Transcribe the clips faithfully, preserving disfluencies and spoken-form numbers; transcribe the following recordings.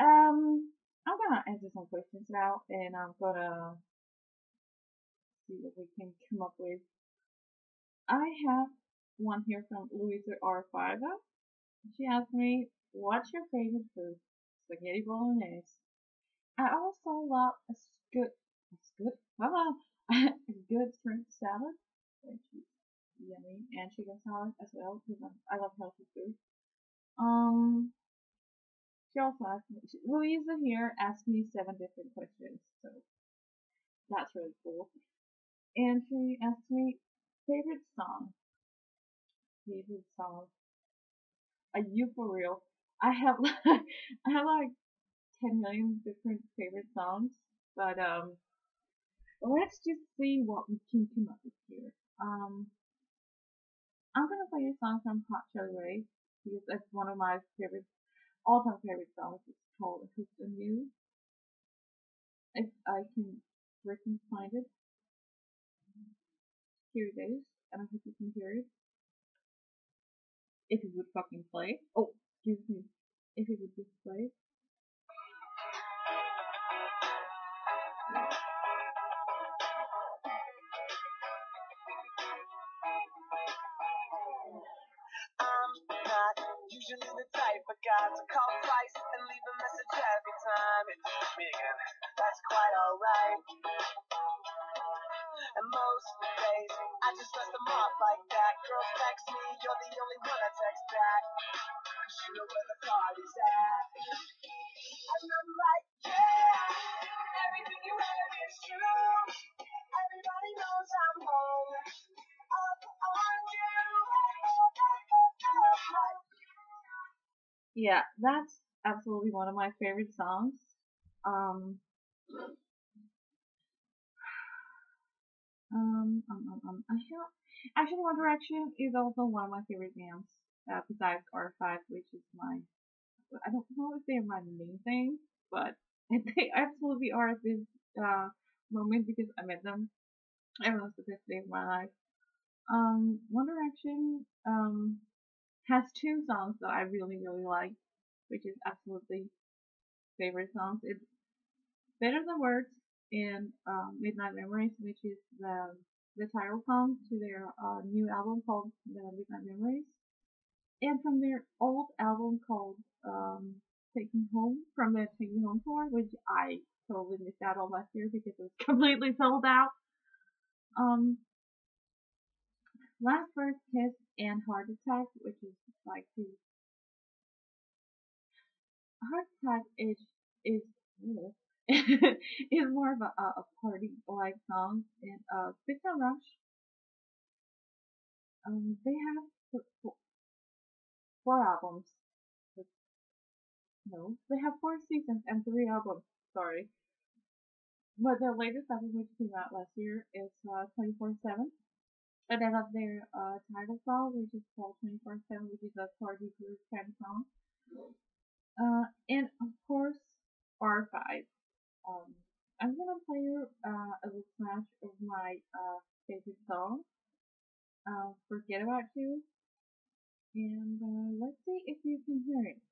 Um, I'm gonna answer some questions now, and I'm gonna see what we can come up with. I have one here from Louisa R. five. She asked me, "What's your favorite food?" Spaghetti bolognese. I also love a good, a good, ah, a good fruit salad, which is yummy, and chicken salad as well because I love healthy food. Um, she also asked me, she, Louisa here asked me seven different questions, so that's really cool. And she asked me favorite song, favorite song. Are you for real? I have I have like ten million different favorite songs, but um, let's just see what we can come up with here. Um, I'm gonna play a song from Hot Chili Ray because it's one of my favorite, all-time favorite songs. It's called "Hooked on You." If I can freaking find it, here it is, and I hope you can hear it. If it would fucking play. Oh, excuse me. If it would just play. I'm not usually the type of guy to call twice and leave a message every time it's me again. That's quite alright. And most days, I just mess them up like that. Girls text me, you're the only one I text back. Cause you know where the party's at. And I'm like, yeah, everything you heard is true. Everybody knows I'm home. Up on you. Yeah, that's absolutely one of my favorite songs. Um, um, um, um, um I have, actually, One Direction is also one of my favorite bands, uh, besides R five, which is my, I don't know if they're my main thing, but they absolutely are at this uh, moment because I met them. It was the best day of my life. Um, One Direction um, has two songs that I really, really like, which is absolutely favorite songs. It's Better Than Words and um, Midnight Memories, which is the the title song to their uh, new album called the Midnight Memories, and from their old album called um, Taking Home, from the Taking Home tour, which I totally missed out on last year because it was completely sold out. Um, Last First Kiss and Heart Attack, which is like the Heart Attack is is is more of a, a party like song, and uh, Big Time Rush. Um, they have four, four albums. No, they have four seasons and three albums. Sorry, but their latest album, which came out last year, is uh, twenty-four seven. And I love their uh, title song, which is called twenty-four seven, which is a party group kind of song. Uh, and of course, R five. Um, I'm gonna play you uh, a little smash of my uh, favorite song, uh, Forget About You, and uh, let's see if you can hear it.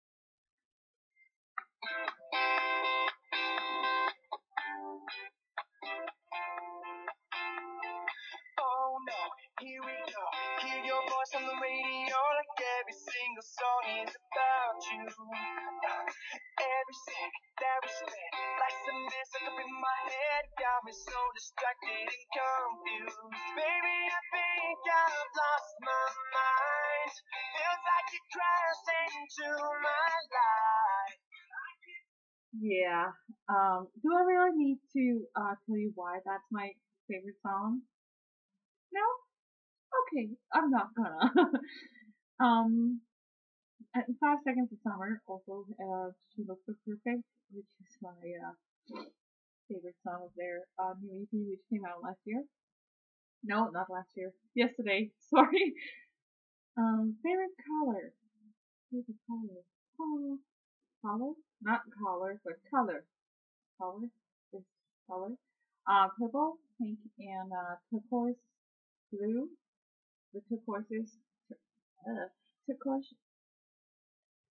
Oh no, here we go. Hear your voice on the radio, like every single song is about you. Uh, every second, every spin, like some music up in my head, got me so distracted and confused. Baby, I think I've lost my mind. Feels like you're crashing into my life. Yeah. Um, do I really need to uh, tell you why that's my favorite song? No? Okay, I'm not gonna. um, at Five Seconds of Summer, also, uh, She Looks So Perfect, which is my uh, favorite song of their uh, new E P, which came out last year. No, not last year. Yesterday. Sorry. Um, favorite color. Favorite color. Oh, color? Not color, but color. Color. This color. Uh, purple, pink, and uh, turquoise blue. The turquoise is uh, turquoise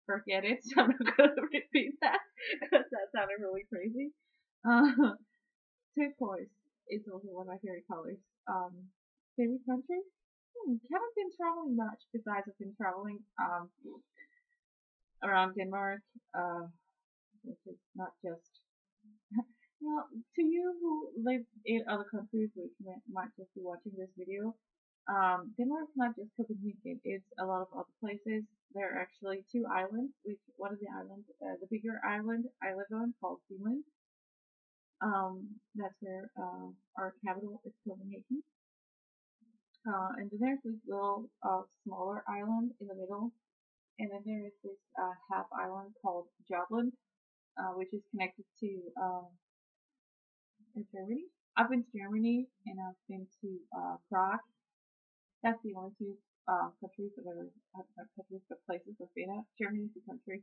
forget it, so I'm not gonna repeat that because that sounded really crazy. Uh, turquoise is also one of my favorite colors. Um, favorite country? Hmm, haven't been traveling much besides I've been traveling um around Denmark, uh, which is not just well, to you who live in other countries, which might, might just be watching this video, um, Denmark's not just Copenhagen, it's a lot of other places. There are actually two islands, which one of the islands, uh, the bigger island I live on called Finland. Um, that's where uh, our capital is Copenhagen. Uh, and then there's this little uh, smaller island in the middle, and then there is this uh, half island called Jutland, uh, which is connected to uh, Germany. I've been to Germany and I've been to uh, Prague. That's the only two uh, countries I've ever, uh, not countries, but places I've been at. Germany is a country,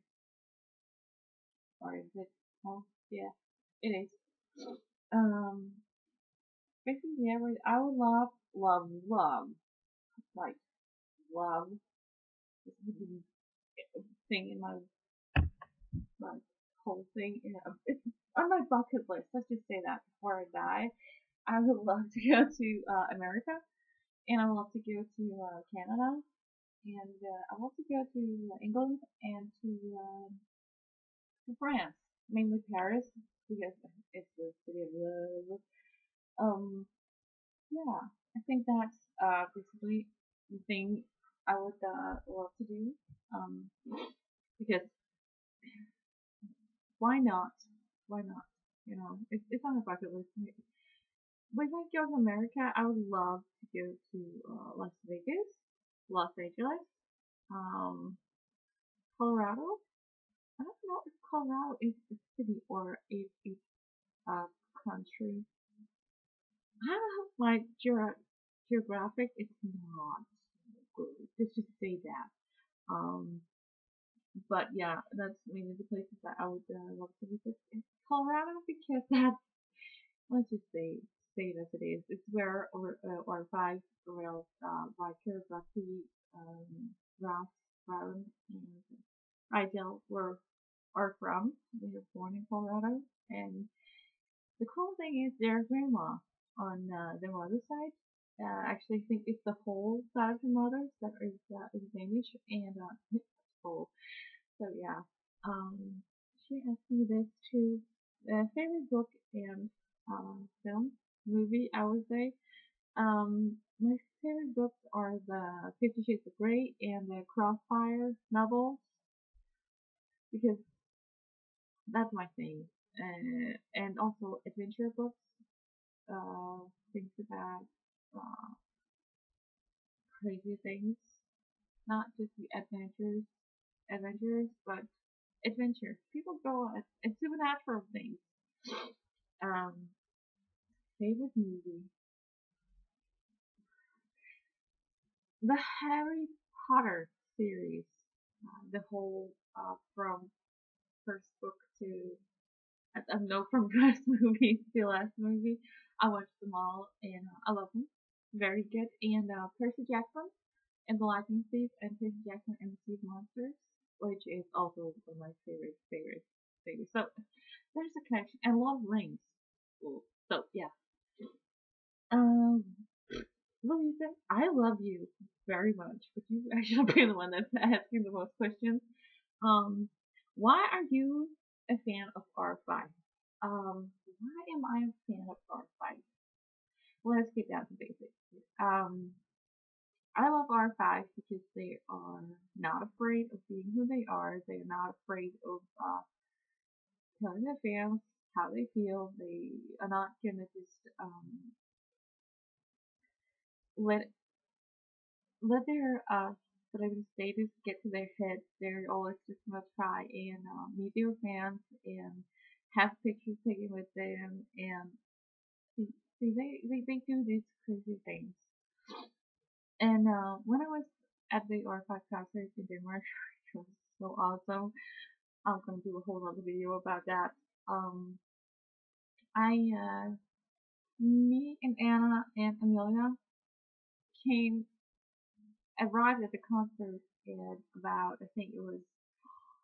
or is it? Oh, yeah, it is. Um, basically, yeah, I would love, love, love, like love this thing in my like whole thing. You know, it's on my bucket list. Let's just say that before I die, I would love to go to uh, America, and I would love to go to uh, Canada, and uh, I want to go to England and to um, to France, mainly Paris because it's the city of love. Um, yeah, I think that's uh, basically the thing I would uh, love to do. Um, because why not? Why not? You know, it's it's on the bucket list. But if I go to America, I would love to go to uh, Las Vegas, Los Angeles, um, Colorado. I don't know if Colorado is a city or if it's a country. I don't know, like geog geographic, it's not good. Let's just say that. Um, but yeah, that's maybe the places that I would uh, love to visit. It's Colorado because that's let's just say say it as it is. It's where or uh, or five rails uh, Riker, Bucky, um, Ross, Brown, and Idell were are from. They were born in Colorado, and the cool thing is their grandma on uh, their mother's side. Uh, actually, I think it's the whole side of her mother that is uh, is Danish, and uh, it's cool. So yeah, um, she asked me this too. Uh, favorite book and uh, film movie, I would say. Um, my favorite books are the Fifty Shades of Grey and the Crossfire novels because that's my thing. Uh, and also adventure books, uh, things about uh, crazy things, not just the adventures, adventures, but adventures. People go on and supernatural things. Um, favorite movie, the Harry Potter series, uh, the whole uh, from first book to I don't know from first movie to last movie. I watched them all and uh, I love them. Very good. And uh, Percy Jackson and the Lightning Thief and Percy Jackson and the Sea Monsters, which is also one of my favorite, favorite, favorite. So there's a connection and a lot of rings. So yeah. Um, Louisa, I love you very much, but you actually be the one that's asking the most questions. Um, why are you a fan of R five? Um, why am I a fan of R five? Let's get down to basics. Um, I love R five because they are not afraid of being who they are. They're not afraid of uh, telling their fans how they feel. They are not gonna just um, let let their uh, celebrity status get to their heads. They're always just gonna try and uh, meet their fans and have pictures taken with them and see, see they, they, they do these crazy things. And uh, when I was at the R five concert in Denmark, it was so awesome. I'm gonna do a whole other video about that. Um, I, uh, me and Anna and Amelia came, arrived at the concert at about, I think it was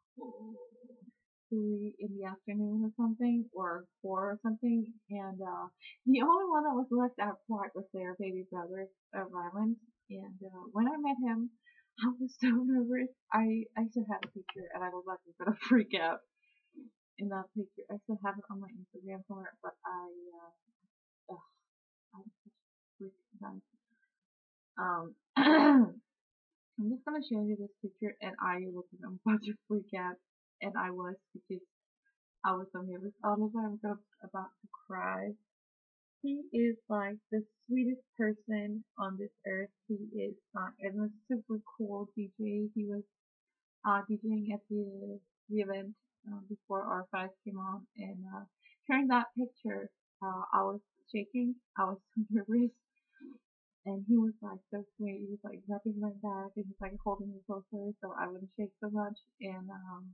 three in the afternoon or something, or four or something, and uh, the only one that was left outside was their baby brother, uh, Ryland. And uh, when I met him, I was so nervous. I I still have a picture, and I was like gonna freak out in that picture. I still have it on my Instagram somewhere, but I uh, ugh, I was such a freak then. Um, I'm just gonna show you this picture, and I look like I'm about to freak out, and I was because I was so nervous. Honestly, I'm gonna, about to cry. He is like the sweetest person on this earth. He is uh, and a super cool D J. He was uh, DJing at the, the event uh, before R five came on, and uh, sharing that picture, uh, I was shaking. I was so nervous, and he was like so sweet. He was like rubbing my back, and he's like holding me closer so I wouldn't shake so much. And um,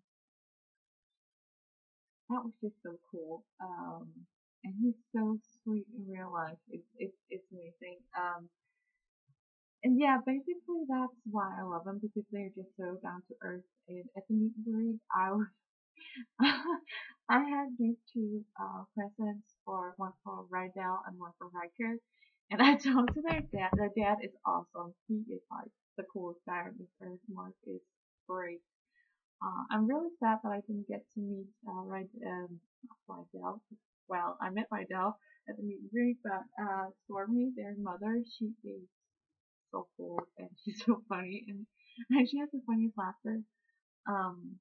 that was just so cool. Um, and he's so sweet in real life. It's it's it's amazing. Um, and yeah, basically that's why I love them because they're just so down to earth. And at the meet and greet, I was I had these two uh, presents for one for Rydell and one for Riker. And I talked to their dad. Their dad is awesome. He is like the coolest guy on this earth. Mark is great. Uh, I'm really sad that I didn't get to meet uh, Ryd, um, Rydell. Well, I met Rydell at the meet and greet, but uh, Stormy, their mother, she is so cool and she's so funny and, and she has the funniest laughter. Um,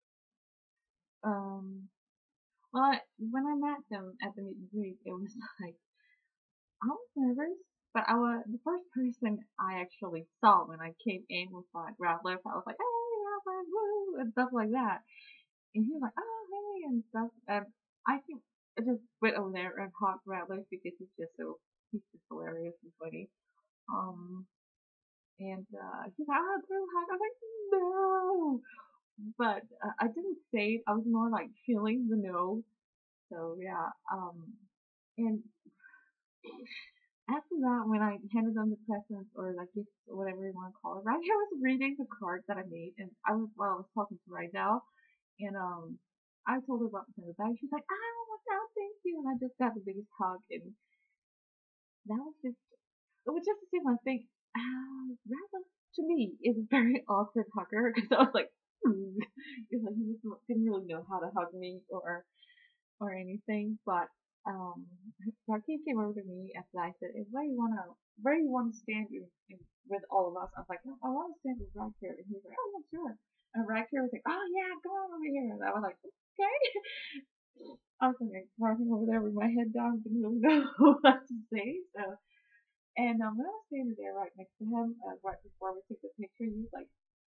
um, well, I, when I met them at the meet and greet, it was like I was nervous, but I was the first person I actually saw when I came in was like Ratliff. I was like, "Hey, Ratliff, woo!" and stuff like that. And he was like, "Oh, hey," and stuff. And I think I just went over there and hugged Ratliff because he's just so he's just hilarious and funny. Um, and uh, he's like, "Oh, group hug." I was like, "No," but uh, I didn't say it. I was more like feeling the no. So yeah. Um, and after that, when I handed them the presents or like gifts or whatever you want to call it, right here I was reading the card that I made, and I was while I was talking to right now, and um, I told her about the bag. She's like, "Oh my god, thank you!" And I just got the biggest hug, and that was just it was just the same. I think, uh, rather to me, is a very awkward hugger because I was like, hmm. It's like he just didn't really know how to hug me or or anything, but um, Rocky came over to me after I said, "Hey, where you wanna, where you wanna stand in, in, with all of us?" I was like, "No, I wanna stand with Rock here," and he was like, "Oh, yeah, sure." And Rock here was like, "Oh yeah, go on over here," and I was like, "Okay." I was like walking over there with my head down, didn't really know what to say. So, and um, when I was standing there right next to him, uh, right before we took the picture, he was like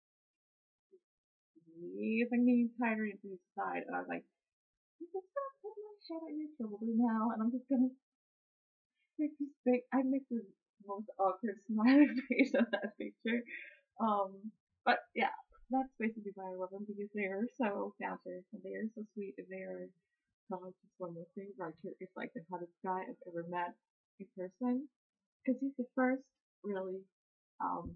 squeezing me tighter into his side, and I was like, "I'm just gonna put my head on your shoulder now, and I'm just gonna make this big." I make the most awkward smiling face on that picture. Um, but yeah, that's basically why I love them because they are so down to earth and they are so sweet and they are uh, just one more thing. Right here is like the hottest guy I've ever met in person because he's the first really um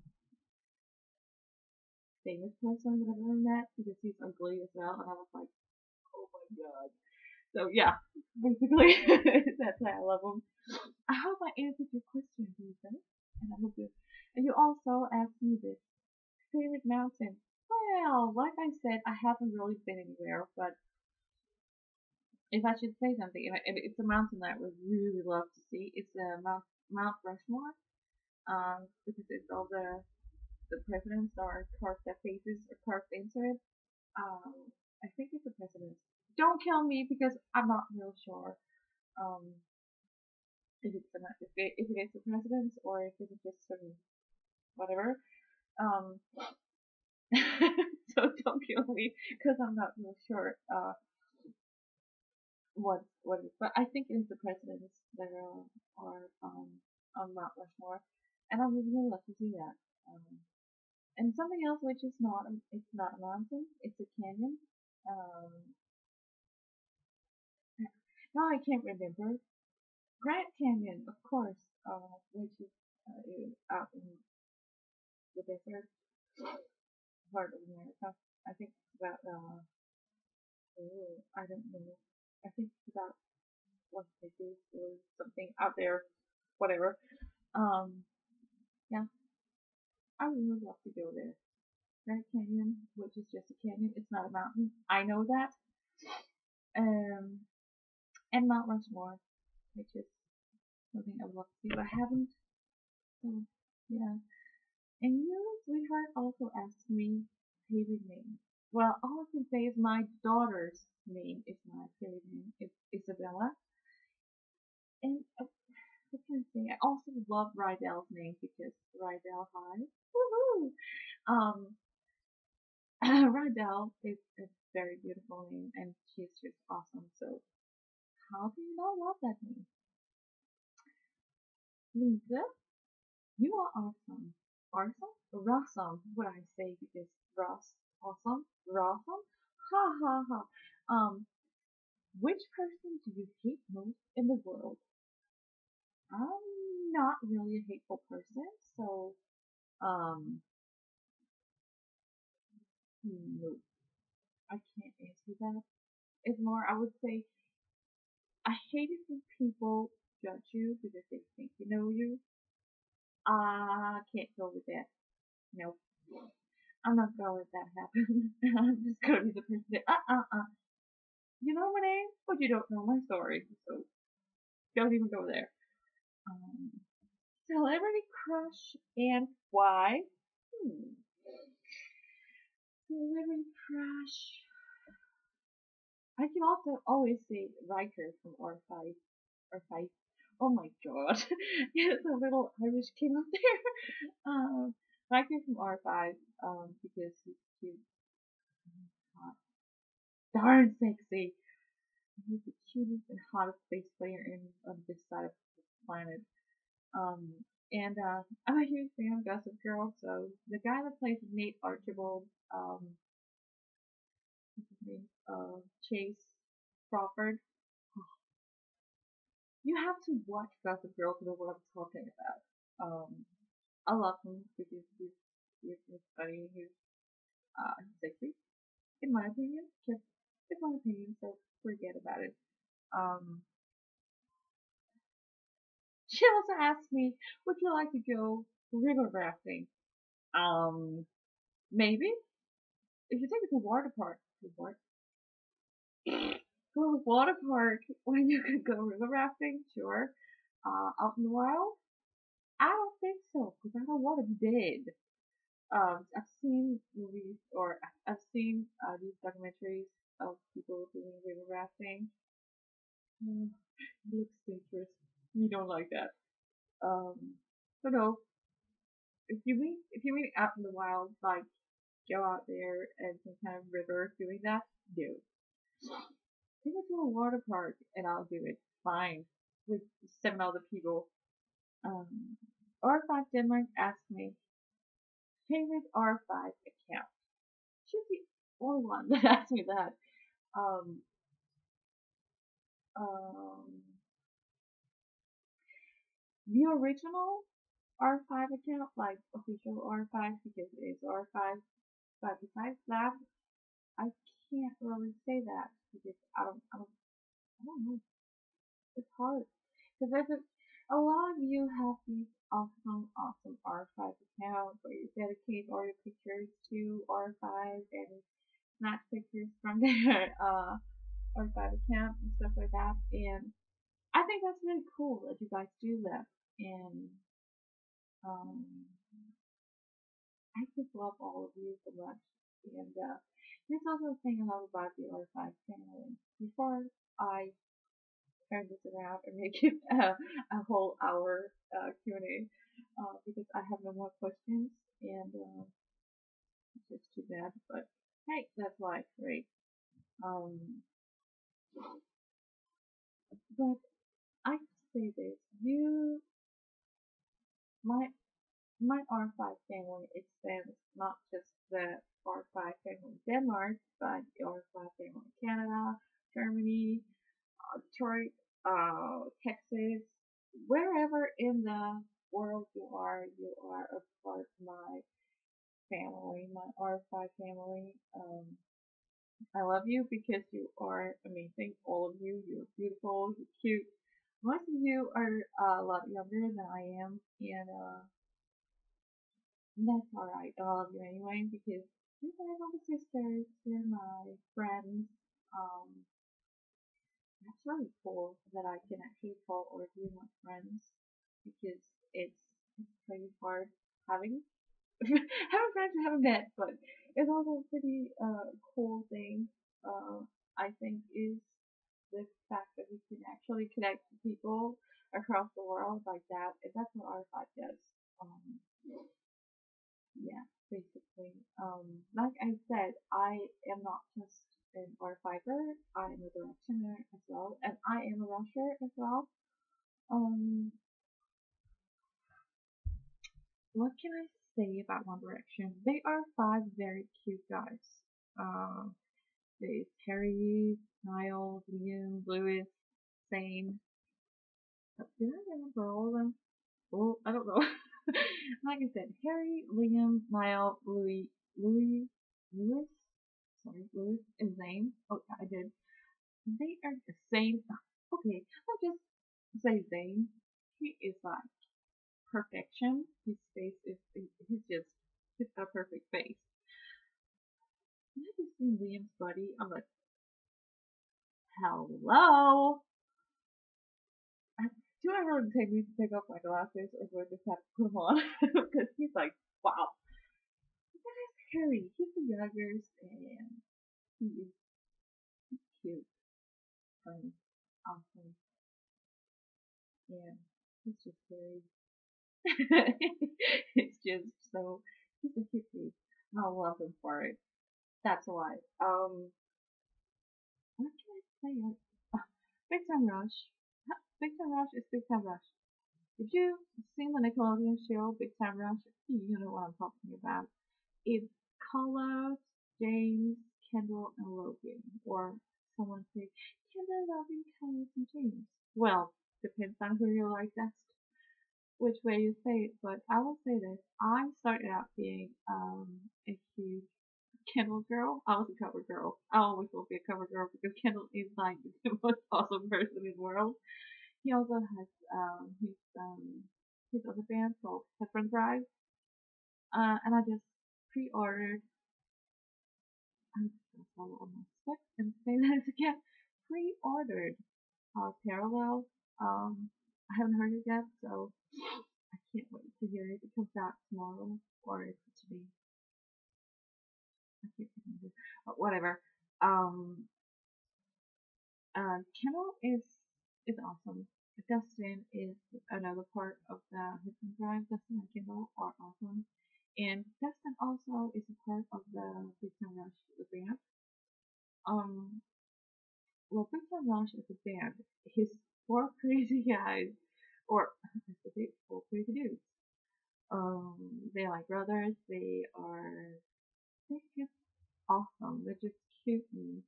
famous person that I've ever met because he's ugly as well, and I was like, oh my god. So yeah, basically that's why I love him. I hope I answered your question, Ethan. And I hope you. And you also asked me this favorite mountain. Well, like I said, I haven't really been anywhere, but if I should say something, and it's a mountain that I would really love to see. It's uh, Mount Mount Rushmore, um, because it's all the the presidents are carved their faces are carved into it. Um, I think it's the presidents. Don't kill me because I'm not real sure. Um, if it's the, if it, if it is the presidents or if it's just some whatever. Um, so don't kill me because I'm not real sure uh, what what it is. But I think it is the presidents that are, are um, on Mount Rushmore, and I would really love to see that. Um, and something else which is not it's not a mountain, it's a canyon. Um, now I can't remember. Grand Canyon, of course, uh, which is uh, out in the desert part of America. I think it's about uh, Oh, I don't know. I think it's about Las Vegas or something out there, whatever. Um, yeah, I would really love to go there. Grand Canyon, which is just a canyon, it's not a mountain. I know that. Um, and Mount Rushmore, which is something I would love to do. I haven't. So, yeah. And you, sweetheart, also asked me favorite name. Well, all I can say is my daughter's name is my favorite name. It's Isabella. And uh, what can I say? I also love Rydell's name because Rydell High. Woohoo! Um, Rydell is a very beautiful name and she's just awesome. So how do you not love that name? Lisa, you are awesome. Awesome? Rawsome, what I say because Ross, awesome, Rawsome? Ha ha ha. Um, which person do you hate most in the world? I'm not really a hateful person, so um, no, I can't answer that. It's more, I would say, I hate it when people judge you because they think you know you. I can't go with that. Nope. I'm not gonna let that happen. I'm just gonna be the person that, uh uh uh. You know my name, but you don't know my story, so don't even go there. Um, celebrity crush and why? Hmm. Celebrity crush. I can also always say Riker from R five. R five. Oh my god. There's a little Irish kid up there. Um, Riker from R five, um, because he's cute, hot, darn sexy. He's the cutest and hottest space player in on this side of the planet. Um, and uh, I'm a huge fan of Gossip Girl, so the guy that plays Nate Archibald, um, what's his name? Uh, Chase Crawford. You have to watch Gossip Girl to know what I'm talking about. Um, I love him because he's he's, he's funny. He's uh he's sexy, in my opinion. Just in my opinion, so forget about it. Um, she also asked me, "Would you like to go river rafting?" Um, maybe if you take it to water park, to water, go to water park when you could go river rafting, sure. Uh, out in the wild, I don't think so because I don't want to be dead. Um, I've seen movies or I've seen uh, these documentaries of people doing river rafting. Mm, it looks dangerous. We don't like that. Um, so no, if you meet if you meet out in the wild, like go out there and some kind of river doing that, do. Take it to a water park and I'll do it. Fine. With seven other people. Um, R five Denmark asked me favorite R five account. She's the only one that asked me that. Um, um, the original R five account, like official R five, because it is R five. But besides that, I can't really say that because I don't, I don't, I don't know. It's hard because there's a, a lot of you have these awesome, awesome R five accounts where you dedicate all your pictures to R five and snap pictures from their uh, R five account and stuff like that. And I think that's really cool that you guys do that. And um, I just love all of you so much. And uh, there's also a thing I love about the R five family. Before I turn this around and make it a, a whole hour uh, Q and A, uh, because I have no more questions, and uh, it's just too bad. But hey, that's life, right? Um, but I say this: you, my my R five family extends not just the R five family in Denmark, but the R five family in Canada, Germany, uh, Detroit, uh, Texas, wherever in the world you are, you are a part of my family, my R five family. Um, I love you because you are amazing. All of you, you're beautiful, you're cute. Most of you are uh, a lot younger than I am, and uh, that's alright. I love you anyway because you're my little sisters, you're my friends. Um, That's really cool that I can actually call all of you my friends because it's, it's pretty hard having having friends you haven't met, but it's also a pretty uh, cool thing. Uh, I think is the fact that we can actually connect to people across the world like that, and that's what our five does. Um, yeah, basically. Um, like I said, I am not just an R fiver, I am a directioner as well, and I am a rusher as well. Um, what can I say about One Direction? They are five very cute guys. Uh, there's Harry, Niall, Liam, Lewis, Zane. Did I remember all of them? Well, I don't know. Like I said, Harry, Liam, Niall, Louis, Louis, Lewis, sorry, Lewis and Zane. Oh, yeah, I did. They are the same. Okay, I'll just say Zane. He is like perfection. His face is, he's just, he's got a perfect face. When I just seen Liam's body, I'm like, hello? Do I really take me to take off my glasses or do I just have to put them on? Because he's like, wow. That is Harry. He's the youngest and he is cute, funny, awesome, and he's just very. It's just so. He's a cute kid. I love him for it. That's why. Um, what can I say? Uh, Big Time Rush. Big Time Rush is Big Time Rush. If you've seen the Nickelodeon show Big Time Rush, you know what I'm talking about. It's Carlos, James, Kendall, and Logan. Or someone say, Kendall, Logan, Carlos, and James. Well, depends on who you like best, which way you say it. But I will say this. I started out being um, a huge Kendall girl. I was a cover girl. I always will be a cover girl because Kendall is like the most awesome person in the world. He also has um, his um, his other band called Saffron Drive, uh, and I just pre-ordered. I'm just gonna follow on my steps and say that again. Pre-ordered uh, Parallel. Um, I haven't heard it yet, so I can't wait to hear it. It comes out tomorrow or it's today. I can't remember, but whatever. Um, uh, Kendall is is awesome. Dustin is another part of the Hidden Drive. Dustin and Kendall are awesome. And Dustin also is a part of the Big Time Rush the band. Um, well, Big Time Rush is a band. His four crazy guys, or four crazy dudes. Um, they're like brothers. They are they're just awesome. They're just cute and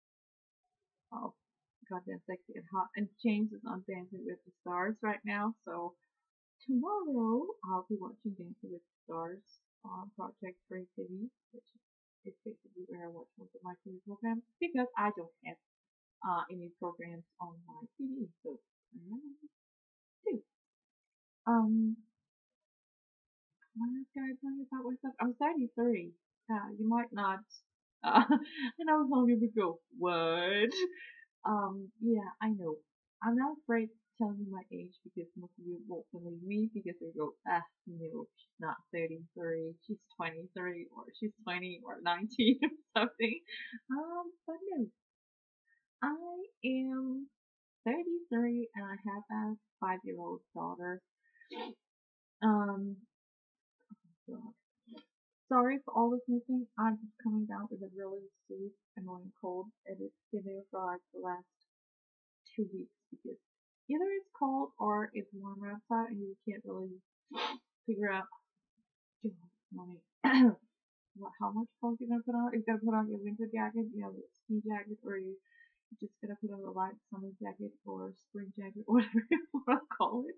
oh, goddamn sexy and hot. And James is on Dancing with the Stars right now, so tomorrow I'll be watching Dancing with the Stars on Project Free T V, which is basically where I watch most of my T V programs because I don't have uh, any programs on my T V. So do. Um, what else can I tell you about myself? I'm thirty-three. Uh, you might not. Uh, and I was hungry to go. What? Um, yeah, I know. I'm not afraid to tell you my age because most of you won't believe me because they go, ah, no, she's not thirty-three, she's twenty-three, or she's twenty, or nineteen, or something. Um, but no, I am thirty-three and I have a five year old daughter. Um, God. Sorry for all this missing. I'm just coming down with a really serious annoying cold and it's been there for like the last two weeks because either it's cold or it's warmer outside and you can't really figure out money what how much clothes you're gonna put on. You're gonna put on your winter jacket, you know, the ski jacket, or you are just gonna put on a light summer jacket or spring jacket, or whatever you wanna call it.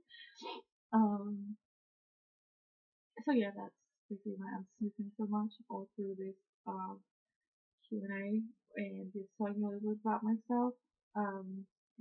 Um so yeah, that's basically why I'm sleeping so much all through this uh Q and A and just tell you a little bit about myself. Um,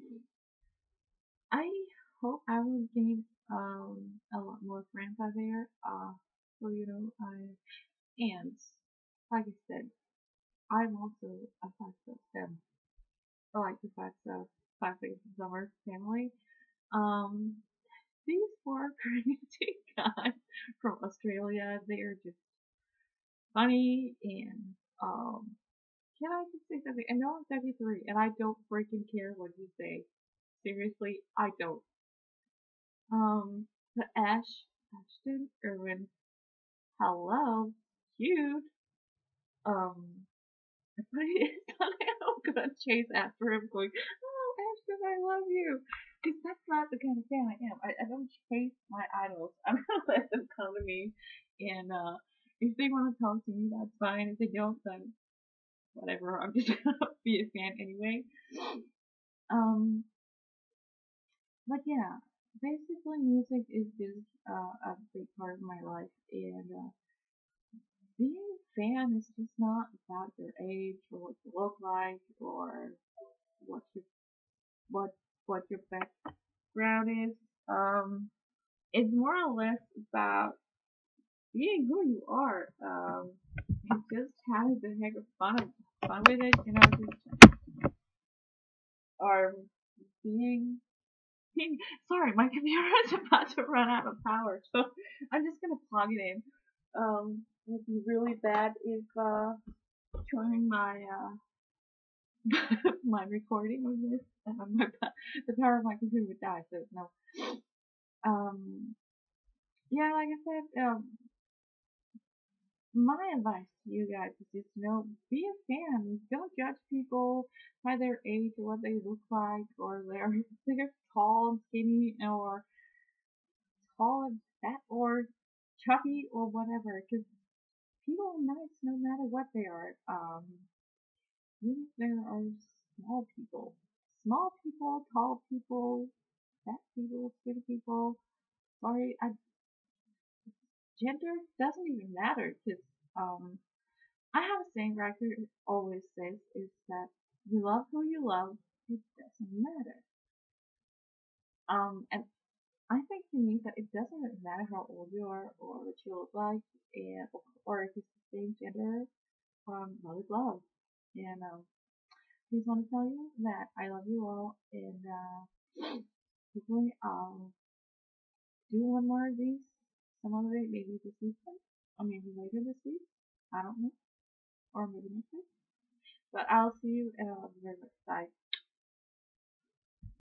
I hope I will gain um a lot more friends out there. Uh, so you know, I and like I said, I'm also a five foot seven. I like the five stuff, five faces of our family. Um, these four crazy guys from Australia, they are just funny and um. Can I just say something? I know I'm thirty-three and I don't freaking care what you say. Seriously, I don't. Um, the Ash, Ashton, Irwin, hello, cute. Um, if I, I'm gonna chase after him going, oh, Ashton, I love you. Because that's not the kind of fan I am. I, I don't chase my idols. I'm gonna let them come to me. And, uh, if they want to talk to me, that's fine. If they don't, then whatever. I'm just gonna be a fan anyway. Um, but yeah, basically music is just uh, a big part of my life, and uh, being a fan is just not about your age or what you look like or what your what what your background is. Um, it's more or less about being who you are. Um, and just having the heck of fun fun with it, you know, just or being sorry, my computer is about to run out of power, so I'm just gonna plug it in. Um, it would be really bad if uh, during my uh, my recording of this, uh, my, the power of my computer would die. So no. Um, yeah, like I said, um, my advice to you guys is just you know be a fan. Don't judge people by their age or what they look like, or they're they're tall and skinny, or tall and fat, or chubby, or whatever. Because people are nice no matter what they are. Um, even if there are small people, small people, tall people, fat people, skinny people. Sorry, I, gender doesn't even matter. Because um, I have a saying Riker always says is that you love who you love. It doesn't matter. Um, and I think he means that it doesn't really matter how old you are or what you look like, and or if it's the same gender. Um, love is love, and um, just want to tell you that I love you all, and uh, hopefully I'll do one more of these some other day, maybe this weekend, or maybe later this week. I don't know, or maybe next week. But I'll see you uh, very much.